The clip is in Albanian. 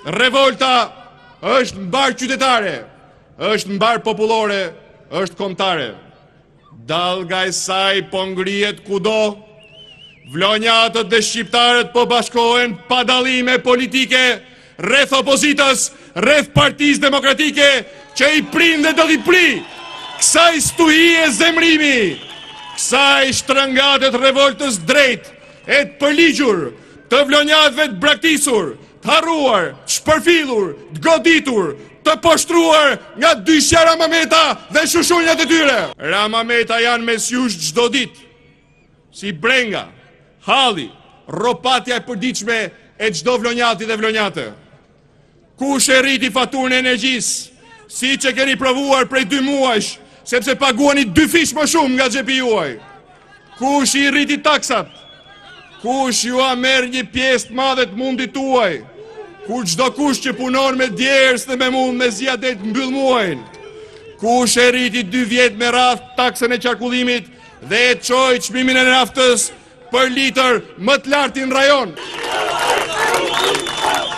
revolta është mbar qytetare, është mbar popullore, është kombëtare. Dallga e saj po ngrihet kudo, vlonjatët dhe shqiptarët po bashkohen pa dallime politike rreth opozitës, rreth Partisë Demokratike që i prin dhe do t'i pri kësaj stuhie zemrimi, kësaj shtrëngatet revoltës drejt e të përligjur, të vlonjatëve të braktisur, të harruar, të shpërfillur, të goditur, të poshtruar nga dyshja Ramameta dhe shushunjat e tyre. Ramameta janë mes jush çdo ditë, si brenga, halli, rropatja e përdiqme e çdo vlonjati dhe vlonjate. Kush e rriti faturën e energjisë, si që keni provuar prej 2 muajsh, sepse paguani 2 fish më shumë nga xhepi juaj? Kush i rriti taksat? Kush ju a merr një pjesë të madhe të mundit tuaj? Kur çdo kush që punon me djerës dhe me mund me zjadet mbyll muajin? Kush e rriti 2 vjet me radh taksën e qarkullimit dhe e çoi çmimin e naftës për litër më të lartin rajon?